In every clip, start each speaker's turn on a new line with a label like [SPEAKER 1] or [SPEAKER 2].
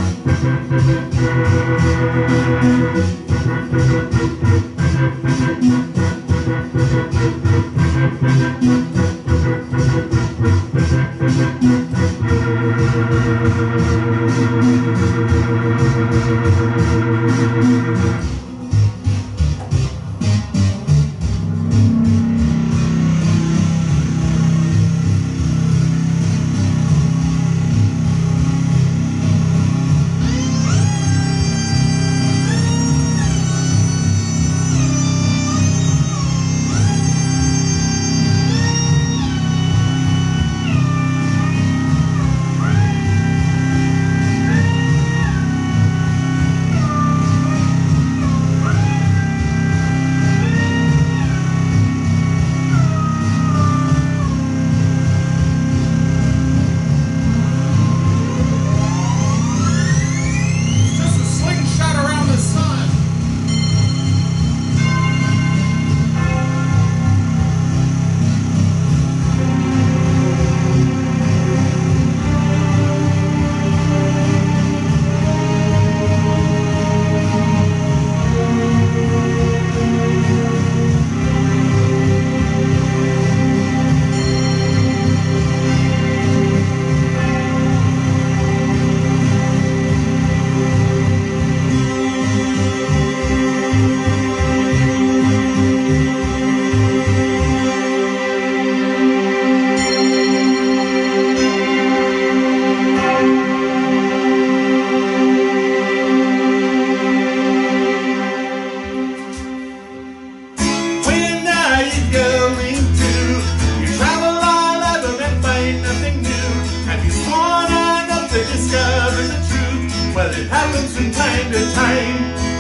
[SPEAKER 1] Well, it happens from time to time.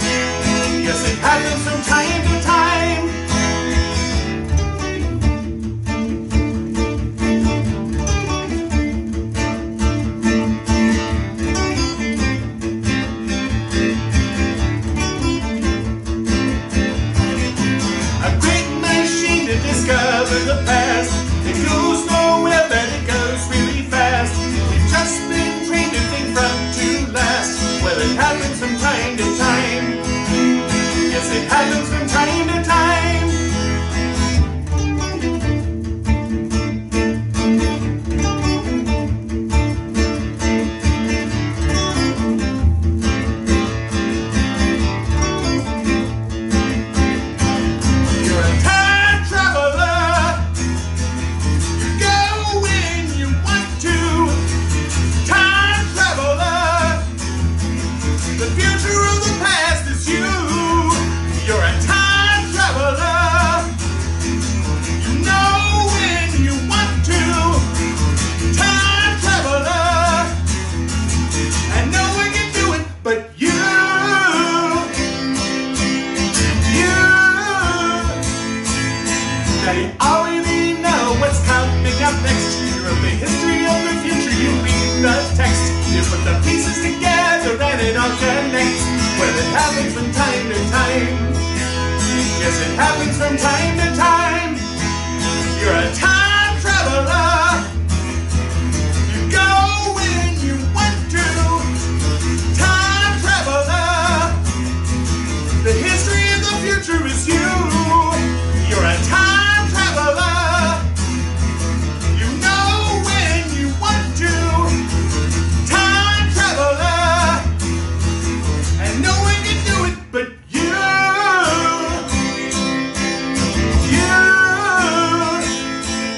[SPEAKER 1] Yes, it happens from time to time. A great machine to discover the past. It goes nowhere, but it goes really fast. We've just been trained to think from to last. Well, it happens from time to time. Yes, it happens from time to time. You're a time traveler. You go when you want to. Time traveler. The future of the past is you. You're a time traveler. You know when you want to. Time traveler. And no one can do it but you. Now you already know what's coming up next. You wrote the history of the future. You read the text. You put the pieces together and it all connects. Well, it happens from time to time. Yes, it happens from time to time. You're a time traveler. You go when you want to. Time traveler. The history of the future is you. You're a time traveler. You know when you want to. Time traveler. And no one can do it but you. You.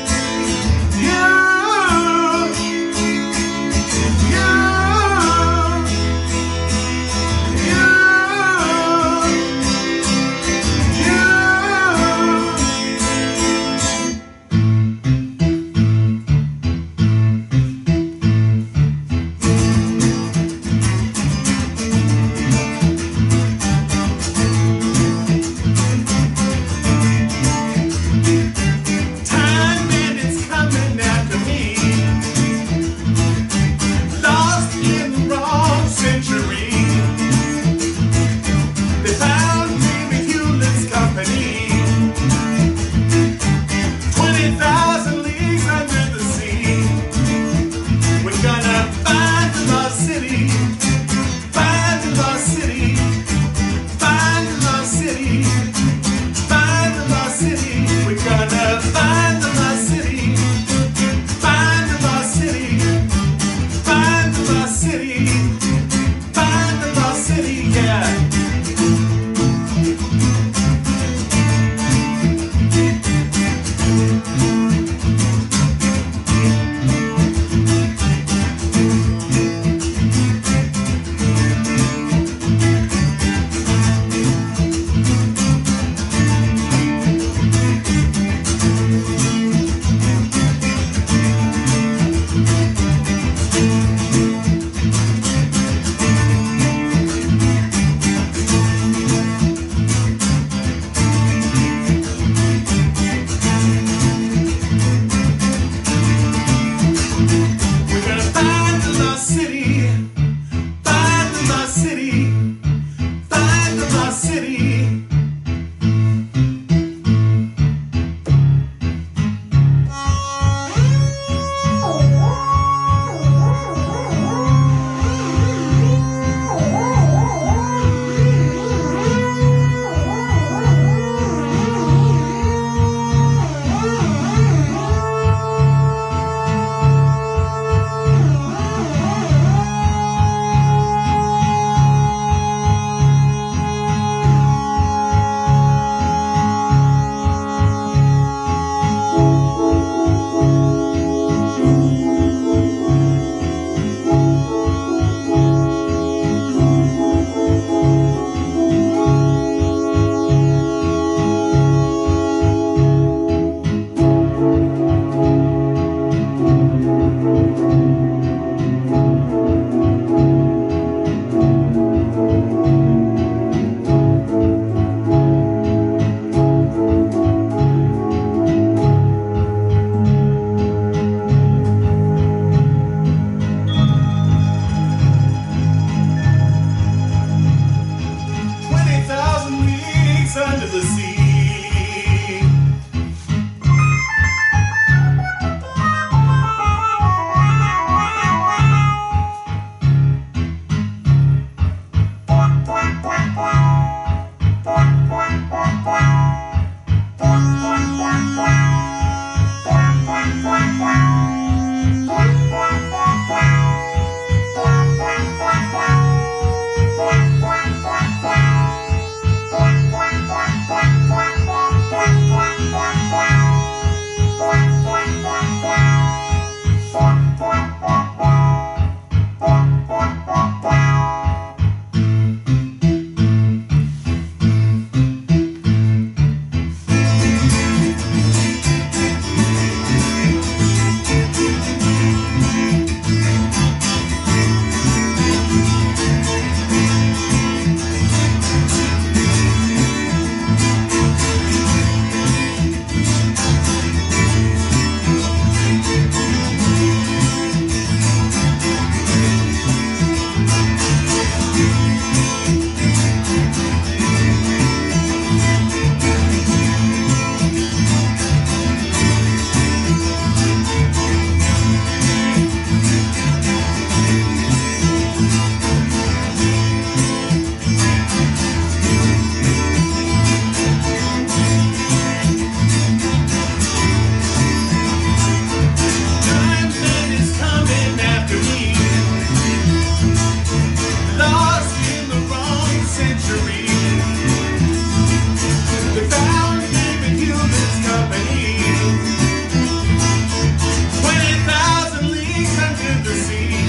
[SPEAKER 1] to the sea.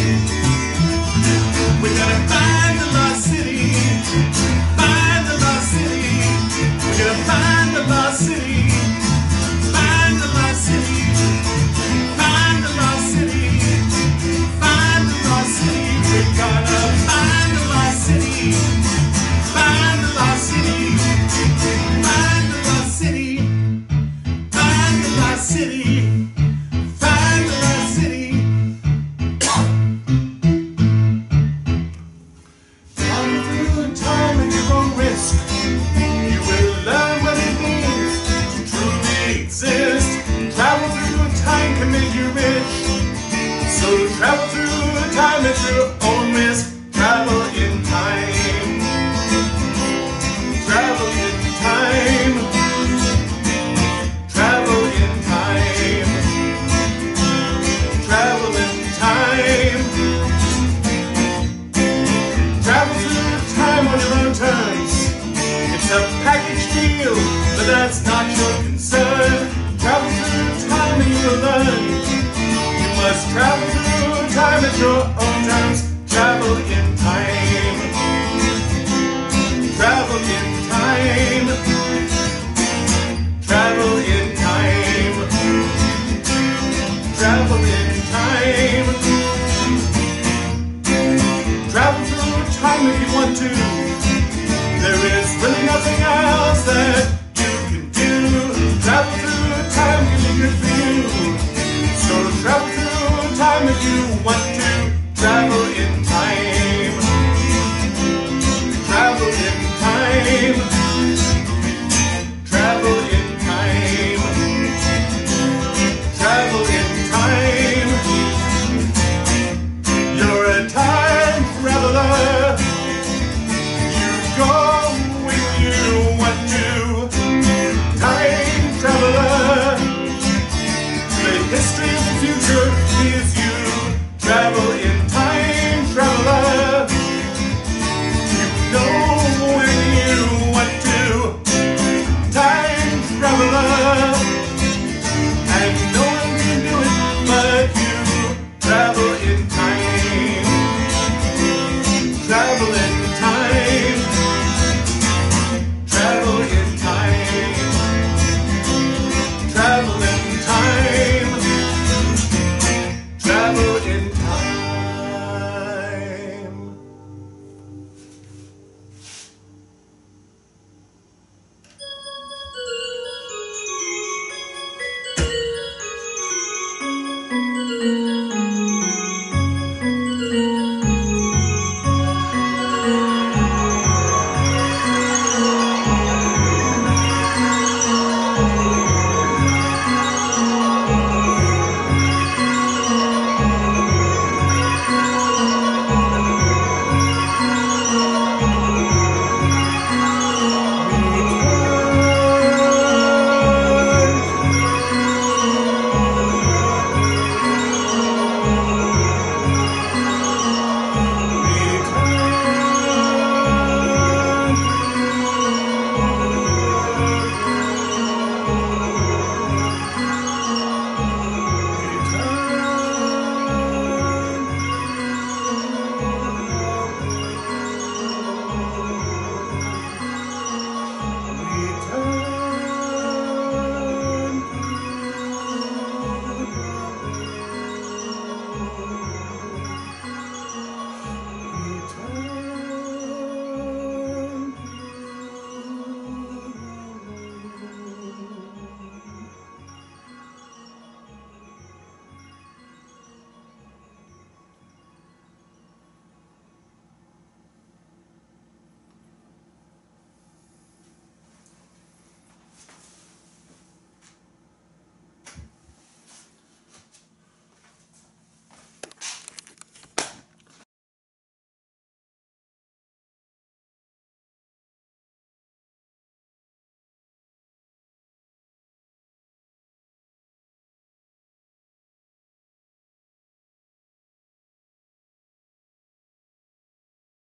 [SPEAKER 1] We gotta find the lost city. Find the lost city. We gotta find the lost city. Find the lost city. Find the lost city. Find the lost city. We gotta find the lost city. Find the lost city. Find the lost city. Find the lost city. Find the lost city. Come through time at your own risk. You will learn what it means to truly exist. Travel through time can make you rich. So travel through time at your own risk. Travel in time. Travel in time. Travel in time. Travel in time. Travel through time on your own terms. It's a package deal, but that's not your concern. Travel through time and you will learn. You must travel through time at your own terms. Travel in time. Travel in time. Travel in time. Travel in time. Travel through time if you want to. There is really nothing else that you can do. Travel through time can be good for you. So travel through time if you want to. Travel in time.